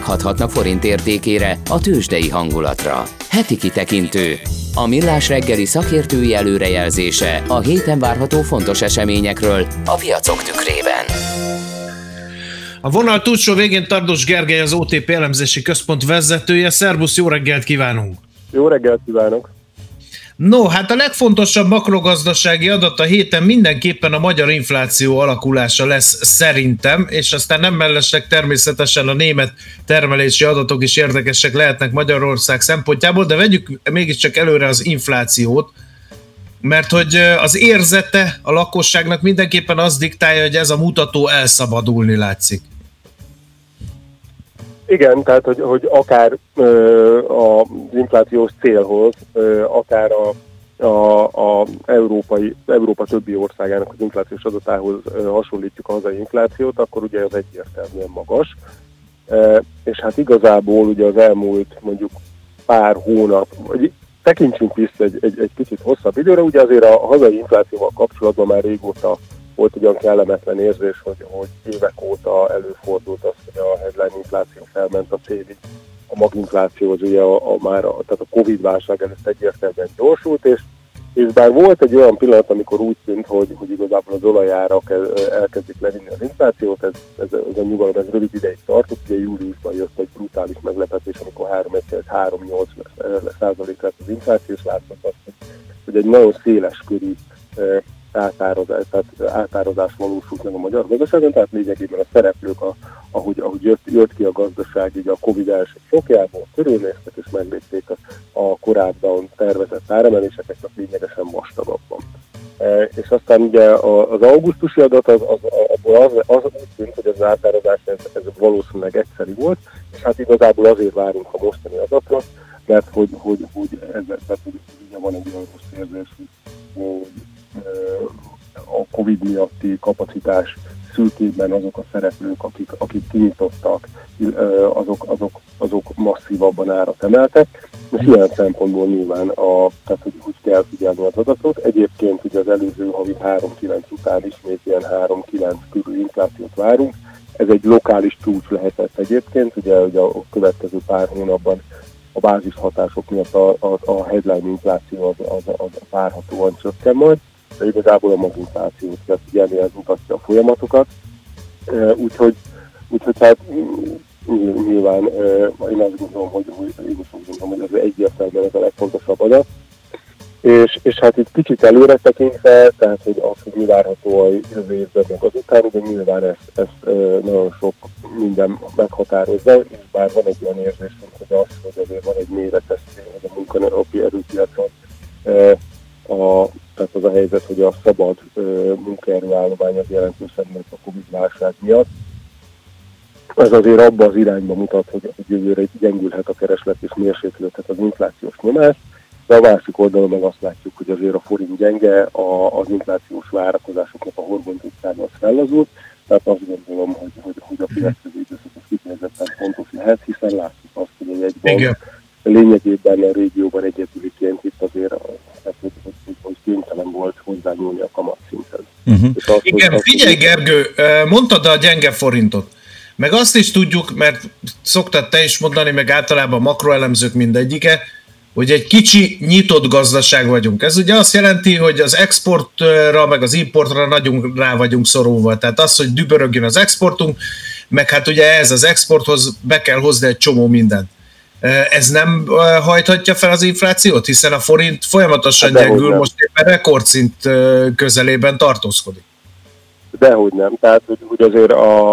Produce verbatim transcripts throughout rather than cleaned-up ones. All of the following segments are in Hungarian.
hathatnak forint értékére, a tőzsdei hangulatra. Heti kitekintő. A Millás reggeli szakértői előrejelzése a héten várható fontos eseményekről a piacok tükrében. A vonal túlsó végén Tardos Gergely, az o té pé elemzési központ vezetője. Szerbusz, jó reggelt kívánunk! Jó reggelt kívánok! No, hát a legfontosabb makrogazdasági adat a héten mindenképpen a magyar infláció alakulása lesz szerintem, és aztán nem mellesleg természetesen a német termelési adatok is érdekesek lehetnek Magyarország szempontjából, de vegyük mégiscsak előre az inflációt, mert hogy az érzete a lakosságnak mindenképpen az diktálja, hogy ez a mutató elszabadulni látszik. Igen, tehát hogy, hogy akár ö, az inflációs célhoz, ö, akár a, a, a európai, Európa többi országának az inflációs adatához ö, hasonlítjuk a hazai inflációt, akkor ugye az egyértelműen magas. E, és hát igazából ugye az elmúlt mondjuk pár hónap, vagy tekintsünk vissza egy, egy, egy kicsit hosszabb időre, ugye azért a hazai inflációval kapcsolatban már régóta volt olyan kellemetlen érzés, hogy, hogy évek óta előfordult az, hogy a headline infláció felment a célig. A maginfláció az ugye a, a már a, tehát a Covid-válság előtt egyértelműen gyorsult, és, és bár volt egy olyan pillanat, amikor úgy tűnt, hogy, hogy igazából az olajárak elkezdik levinni az inflációt, ez, ez, ez a nyugalom ez rövid ideig tartott, ugye júliusban jött egy brutális meglepetés, amikor három egész nyolc százalék lett az infláció, és látszott azt, hogy, hogy egy nagyon széles körű Átározás, tehát átározás valósult meg a magyar gazdaságon, tehát lényegében a szereplők, a, ahogy, ahogy jött, jött ki a gazdaság, így a Covid első sokjából körülnéztek és meglépték a, a korábban tervezett áremeléseket, csak lényegesen vastagabban. E, és aztán ugye az augusztusi adat, az, az, abból az, az úgy tűnt, hogy az átározás ez, ez valószínűleg egyszeri volt, és hát igazából azért várunk a mostani adatra, mert hogy, hogy, hogy ezzel, tehát, hogy ugye van egy olyan rossz érzés, hogy a Covid miatti kapacitás szűkében azok a szereplők, akik, akik kinyitottak, azok, azok, azok masszívabban árat emeltek. És ilyen szempontból nyilván a, tehát, hogy, hogy kell figyelni az adatot. Egyébként ugye az előző havi három kilenc után ismét ilyen három kilenc körül inflációt várunk. Ez egy lokális csúcs lehetett egyébként, ugye, ugye a következő pár hónapban a bázis hatások miatt a, a, a headline infláció az, az, az várhatóan csökken majd, de igazából a maginflációt kell figyelni, ez mutatja a folyamatokat. Úgyhogy, úgyhogy hát nyilván én azt gondolom, hogy, hogy, én azt gondolom, hogy ez egyértelműen ez a legfontosabb adat. És, és hát itt kicsit előre tekintve, tehát hogy az, hogy mi várható a jövő évben meg azután, ugye nyilván ezt, ezt nagyon sok minden meghatározza, és bár van egy olyan érzésünk, hogy az, hogy azért van egy méretes a munkaerőpiacon erőpiacon, a, tehát az a helyzet, hogy a szabad munkaerőállomány az jelentősen meg a Covid-válság miatt. Ez azért abba az irányba mutat, hogy jövőre gyengülhet a kereslet és mérséklődhet az inflációs nyomás, de a másik oldalon meg azt látjuk, hogy azért a forint gyenge, a, az inflációs várakozásoknak a horgontuszága az fellazult, tehát azt gondolom, hogy, hogy, hogy a következő időszakos kifejezetten fontos lehet, hiszen látjuk azt, hogy a jegybank lényegében a régióban egyedüliként itt azért tehát, hogy, hogy kénytelen volt hozzányúlni a kamatszinten. Uh-huh. Igen, az, figyelj Gergő, mondtad a gyenge forintot, meg azt is tudjuk, mert szoktad te is mondani, meg általában makroelemzők mindegyike, hogy egy kicsi, nyitott gazdaság vagyunk. Ez ugye azt jelenti, hogy az exportra, meg az importra nagyon rá vagyunk szorulva. Tehát az, hogy dübörögjön az exportunk, meg hát ugye ez az exporthoz be kell hozni egy csomó mindent. Ez nem hajthatja fel az inflációt, hiszen a forint folyamatosan hát gyengül, most éppen rekordszint közelében tartózkodik. Dehogy nem. Tehát, hogy azért a,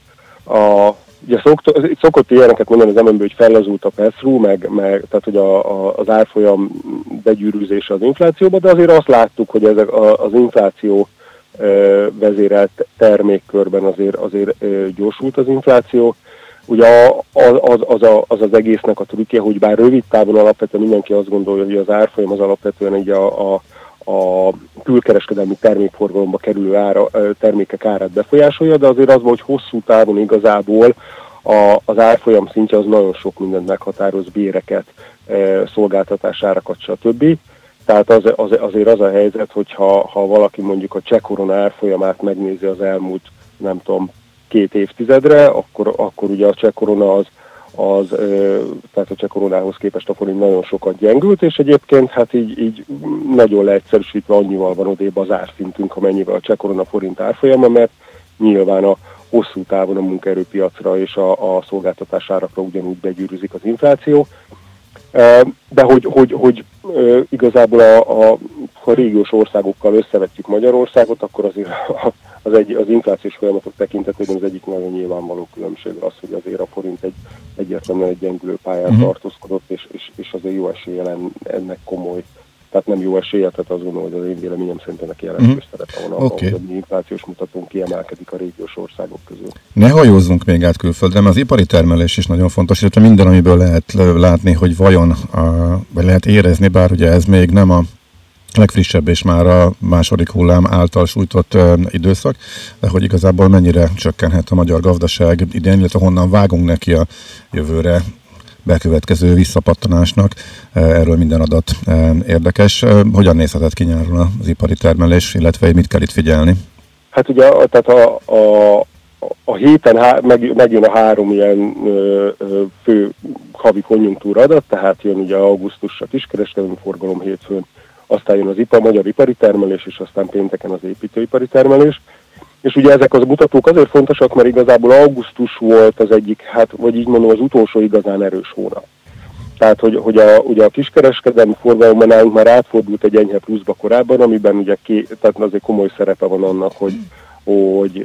a ugye szokott, szokott ilyeneket mondani az em en bé, hogy fellazult a pass-through, meg, meg, tehát hogy a, a, az árfolyam begyűrűzése az inflációba, de azért azt láttuk, hogy ezek a, az infláció e, vezérelt termékkörben azért, azért e, gyorsult az infláció. Ugye az az, az, a, az az egésznek a trükkje, hogy bár rövid távon alapvetően mindenki azt gondolja, hogy az árfolyam az alapvetően így a, a, a külkereskedelmi termékforgalomba kerülő ára, termékek árát befolyásolja, de azért az, hogy hosszú távon igazából a, az árfolyam szintje az nagyon sok mindent meghatároz, béreket, szolgáltatásárakat, stb. Tehát az, az, azért az a helyzet, hogy ha, ha valaki mondjuk a cseh korona árfolyamát megnézi az elmúlt, nem tudom, két évtizedre, akkor, akkor ugye a cseh korona az, az, tehát a cseh koronához képest a forint nagyon sokat gyengült, és egyébként hát így, így nagyon leegyszerűsítve annyival van odébb az árszintünk, amennyivel a cseh korona forint árfolyama, mert nyilván a hosszú távon a munkaerőpiacra és a, a szolgáltatás árakra ugyanúgy begyűrűzik az infláció. De hogy, hogy, hogy igazából a, a, a régiós országokkal összevetjük Magyarországot, akkor azért az, egy, az inflációs folyamatok tekintetében az egyik nagyon nyilvánvaló különbség az, hogy azért a forint egy egyértelműen egy gyengülő pályán uh-huh. tartózkodott, és, és, és azért jó eséllyel ennek komoly, tehát nem jó eséllyel, tehát azt gondolom, hogy az én véleményem szerint ennek jelentős uh-huh. szerepe van, okay. ahogy a mi inflációs mutatónk kiemelkedik a régiós országok közül. Ne hajózzunk még át külföldre, mert az ipari termelés is nagyon fontos, illetve minden, amiből lehet látni, hogy vajon, vagy lehet érezni, bár ugye ez még nem a legfrissebb és már a második hullám által sújtott uh, időszak, de hogy igazából mennyire csökkenhet a magyar gazdaság idén, illetve honnan vágunk neki a jövőre bekövetkező visszapattanásnak. Erről minden adat érdekes. Hogyan nézhetett ki nyáron az ipari termelés, illetve mit kell itt figyelni? Hát ugye tehát a, a, a héten há, meg, megjön a három ilyen ö, ö, fő havi konjunktúra adat, tehát jön ugye augusztusra kiskereskedelmi forgalom hétfőn, aztán jön az ipar, magyar ipari termelés, és aztán pénteken az építőipari termelés. És ugye ezek az mutatók azért fontosak, mert igazából augusztus volt az egyik, hát vagy így mondom, az utolsó igazán erős hónap. Tehát, hogy, hogy a, ugye a kiskereskedelmi forgalomban nálunk már átfordult egy enyhe pluszba korábban, amiben ugye ké, tehát azért komoly szerepe van annak, hogy, hogy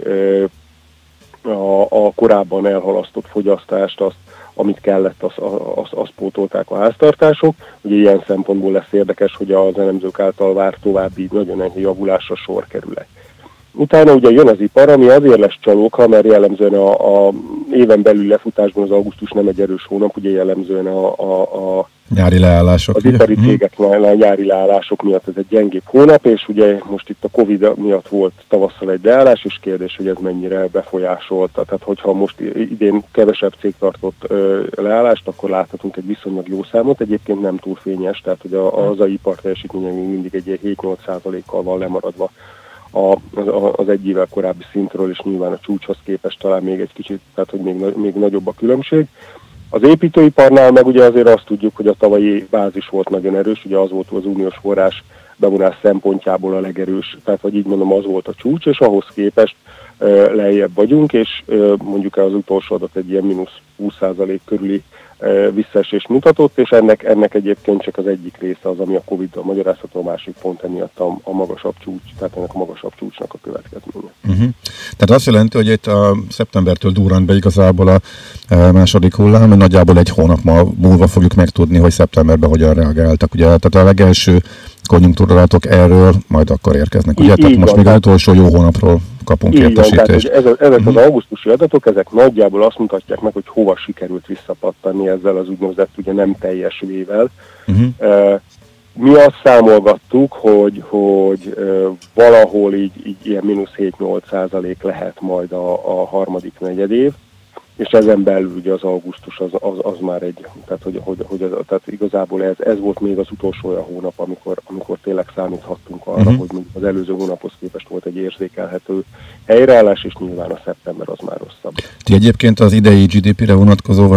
a, a korábban elhalasztott fogyasztást, azt, amit kellett, azt az, az pótolták a háztartások. Ugye ilyen szempontból lesz érdekes, hogy az elemzők által várt további nagyon enyhe javulásra sor kerül-e. Utána ugye jön az ipar, ami azért lesz csalóka, mert jellemzően a, a éven belül lefutásban az augusztus nem egy erős hónap, ugye jellemzően a, a, a nyári leállások. Az ipari cégeknél a nyári leállások miatt ez egy gyengébb hónap, és ugye most itt a Covid miatt volt tavasszal egy leállás, és kérdés, hogy ez mennyire befolyásolta. Tehát hogyha most idén kevesebb cég tartott ö, leállást, akkor láthatunk egy viszonylag jó számot, egyébként nem túl fényes, tehát hogy a, az a ipar teljesítménye még mindig egy hét-nyolc százalékkal van lemaradva A, az egy évvel korábbi szintről, és nyilván a csúcshoz képest talán még egy kicsit, tehát hogy még, még nagyobb a különbség. Az építőiparnál meg ugye azért azt tudjuk, hogy a tavalyi bázis volt nagyon erős, ugye az volt az uniós forrás bevonás szempontjából a legerős, tehát hogy így mondom, az volt a csúcs, és ahhoz képest uh, lejjebb vagyunk, és uh, mondjuk az utolsó adat egy ilyen mínusz húsz százalék körüli uh, visszaesést mutatott, és ennek, ennek egyébként csak az egyik része az, ami a Covid-dal magyarázható, a másik pont emiatt a, a magasabb csúcs, tehát ennek a magasabb csúcsnak a következménye. Uh-huh. Tehát azt jelenti, hogy itt a szeptembertől durrant be igazából a második hullám, nagyjából egy hónap múlva fogjuk megtudni, hogy szeptemberben hogyan reagáltak. Ugye, tehát a legelső konjunktúradatok erről majd akkor érkeznek. Ugye? Így, tehát így most van, még az utolsó jó hónapról kapunk értesítést. Ez, ezek uh-huh. az augusztusi adatok, ezek nagyjából azt mutatják meg, hogy hova sikerült visszapattanni ezzel az úgynevezett ugye nem teljes vével. Uh-huh. Uh, mi azt számolgattuk, hogy, hogy uh, valahol így, így ilyen mínusz hét-nyolc százalék lehet majd a, a harmadik negyedév, és ezen belül ugye az augusztus az, az, az már egy, tehát, hogy, hogy, hogy az, tehát igazából ez, ez volt még az utolsó olyan hónap, amikor, amikor tényleg számíthattunk arra, uh-huh. hogy az előző hónaphoz képest volt egy érzékelhető helyreállás, és nyilván a szeptember az már rosszabb. Ti egyébként az idei gé dé pére vonatkozó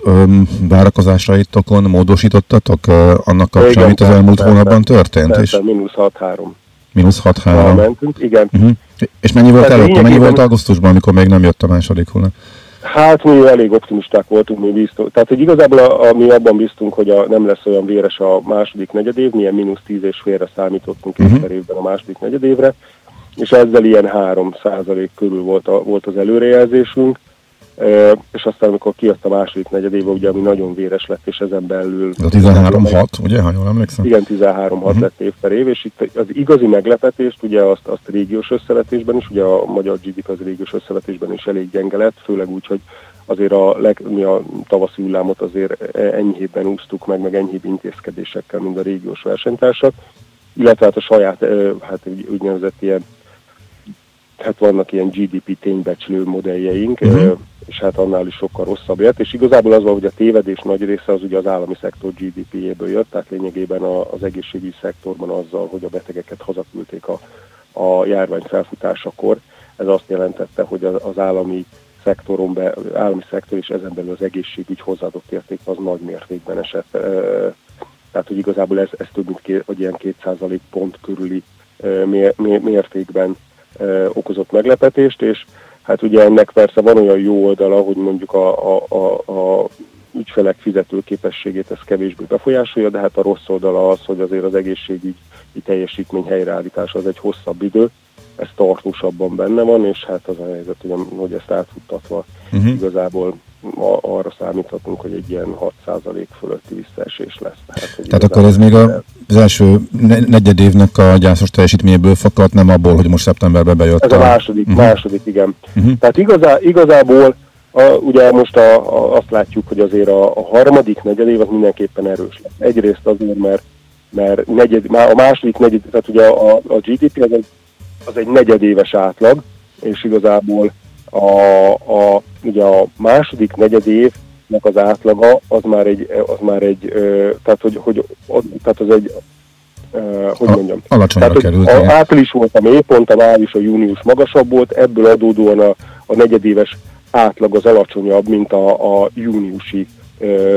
várakozásaitokon módosítottatok ö, annak kapcsán, amit az elmúlt persze, hónapban történt? Persze, és mínusz hat három. mínusz hat három. Mentünk, igen. Uh-huh. És mennyi volt előtte? Mennyi volt augusztusban, amikor még nem jött a második hullám? Hát mi elég optimisták voltunk, mi bíztunk. Tehát, hogy igazából a, a, mi abban bíztunk, hogy a, nem lesz olyan véres a második negyedév, milyen mínusz tíz és félre számítottunk uh-huh. két évben a második negyedévre, és ezzel ilyen három százalék körül volt, a, volt az előrejelzésünk, e, és aztán amikor kijött a második negyedévbe, ugye, ami nagyon véres lett, és ezen belül... Ez a tizenhárom hat, ugye, ha jól emlékszem? Igen, tizenhárom hat uh-huh. lett év per év, és itt az igazi meglepetést, ugye azt, azt régiós összevetésben is, ugye a magyar gé dé pé az régiós összevetésben is elég gyenge lett, főleg úgy, hogy azért a, leg, mi a tavaszi hullámot azért enyhébben úsztuk meg, meg enyhébb intézkedésekkel, mint a régiós versenytársak, illetve hát a saját, hát úgynevezett ilyen, hát vannak ilyen gé dé pé ténybecslő modelljeink, uh-huh. és hát annál is sokkal rosszabb jött, és igazából az van, hogy a tévedés nagy része az ugye az állami szektor gé dé péjéből jött, tehát lényegében a, az egészségügyi szektorban azzal, hogy a betegeket hazaküldték a, a járvány felfutásakor, ez azt jelentette, hogy az, az állami szektoron be, állami szektor és ezen belül az egészségügy hozzáadott érték az nagy mértékben esett. Tehát, hogy igazából ez, ez több mint két, vagy ilyen két százalék pont körüli mértékben okozott meglepetést, és hát ugye ennek persze van olyan jó oldala, hogy mondjuk a, a, a, a ügyfelek fizetőképességét ez kevésbé befolyásolja, de hát a rossz oldala az, hogy azért az egészségügyi teljesítmény helyreállítása az egy hosszabb idő, ez tartósabban benne van, és hát az a helyzet, hogy ezt átfuttatva uh-huh. igazából arra számíthatunk, hogy egy ilyen hat százalék fölötti visszaesés lesz. Tehát, Tehát akkor ez még az első negyed évnek a gyászos teljesítményéből fakadt, nem abból, hogy most szeptemberben bejött. Ez a, a második, uh-huh. második, igen. Uh-huh. Tehát igazá, igazából a, ugye most a, a, azt látjuk, hogy azért a, a harmadik negyed év az mindenképpen erős lesz. Egyrészt azért, mert, mert negyed, a második negyed, tehát ugye a, a gé dé pé az egy, az egy negyedéves átlag, és igazából a, a, ugye a második negyedévnek az átlaga az már egy, az már egy tehát, hogy, hogy, tehát az egy, hogy mondjam, alacsonyra került. A április volt a mélypont, a május, a június magasabb volt, ebből adódóan a, a negyedéves átlag az alacsonyabb, mint a, a júniusi ö,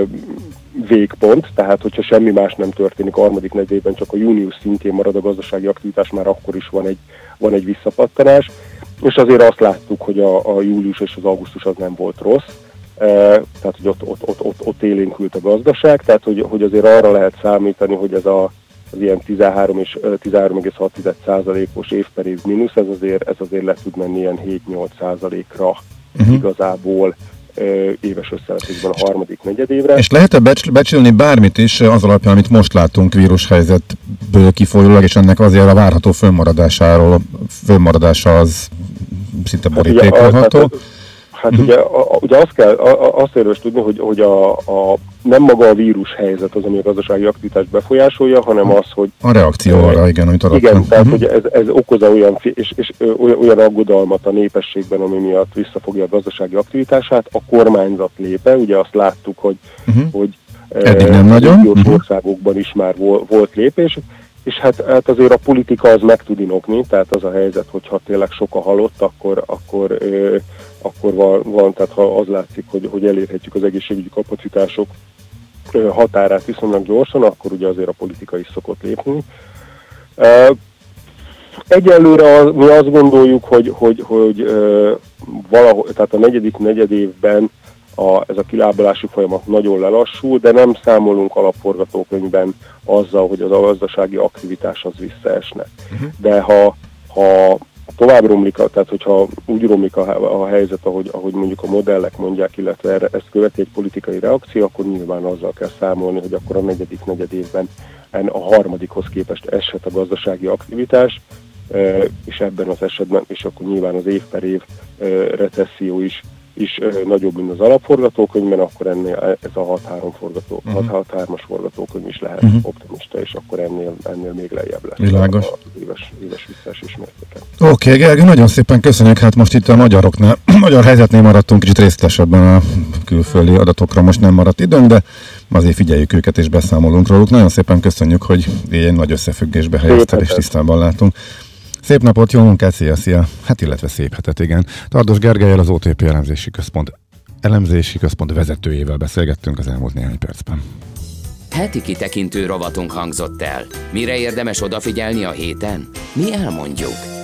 végpont, tehát hogyha semmi más nem történik a harmadik negyedében, csak a június szintén marad a gazdasági aktivitás, már akkor is van egy, van egy visszapattanás, és azért azt láttuk, hogy a, a július és az augusztus az nem volt rossz, e, tehát hogy ott, ott, ott, ott, ott élénkült a gazdaság, tehát hogy, hogy azért arra lehet számítani, hogy ez a, az ilyen tizenhárom egész hat százalékos év per év mínusz, ez azért, ez azért le tud menni ilyen hét-nyolc százalékra uh-huh. igazából éves összevetésben a harmadik negyedévre. És lehet-e becs- becsülni bármit is az alapján, amit most látunk vírushelyzetből kifolyólag, és ennek azért a várható fönnmaradásáról, fönnmaradása az szinte borítékolható? Hát, hát uh-huh. ugye, a, ugye azt kell, a, azt érdemes tudni, hogy, hogy a, a, nem maga a vírushelyzet az, ami a gazdasági aktivitást befolyásolja, hanem az, hogy... A reakció e, arra, igen, amit adottam. Igen, uh-huh. tehát hogy ez, ez okozza olyan, és, és olyan, olyan aggodalmat a népességben, ami miatt visszafogja a gazdasági aktivitását. A kormányzat lépe, ugye azt láttuk, hogy, uh-huh. hogy eddig nem nagyon. Uh-huh. országokban is már volt, volt lépés, és hát, hát azért a politika az meg tud inokni, tehát az a helyzet, hogyha tényleg sok a halott, akkor, akkor, ö, akkor van, van, tehát ha az látszik, hogy, hogy elérhetjük az egészségügyi kapacitások ö, határát viszonylag gyorsan, akkor ugye azért a politika is szokott lépni. Ö, egyelőre az, mi azt gondoljuk, hogy, hogy, hogy ö, valahol, tehát a negyedik negyedévben A, ez a kilábalási folyamat nagyon lelassul, de nem számolunk alapforgatókönyvben azzal, hogy az a gazdasági aktivitás az visszaesne. Uh-huh. De ha, ha tovább romlik, tehát hogyha úgy romlik a, a helyzet, ahogy, ahogy mondjuk a modellek mondják, illetve erre, ezt követi egy politikai reakció, akkor nyilván azzal kell számolni, hogy akkor a negyedik negyed évben a harmadikhoz képest eshet a gazdasági aktivitás, és ebben az esetben, és akkor nyilván az év per év recesszió is is ö, nagyobb, mint az alapforgatókönyvben, akkor ennél ez a hat három forgató, uh-huh. hat hármas forgatókönyv is lehet uh-huh. optimista, és akkor ennél, ennél még lejjebb lesz. Világos. Az éves, éves visszaesés mértéke. Oké, okay, Gergő, nagyon szépen köszönjük, hát most itt a magyaroknál, magyar helyzetnél maradtunk, kicsit részletesebben a külföldi adatokra most nem maradt időnk, de azért figyeljük őket és beszámolunk róluk. Nagyon szépen köszönjük, hogy ilyen nagy összefüggésbe helyezted és tisztában látunk. Szép napot, jó munkát, szia, szia! Hát illetve szép hetet, igen. Tardos Gergellyel, az o té pé elemzési központ, elemzési központ vezetőjével beszélgettünk az elmúlt néhány percben. Heti kitekintő rovatunk hangzott el. Mire érdemes odafigyelni a héten? Mi elmondjuk.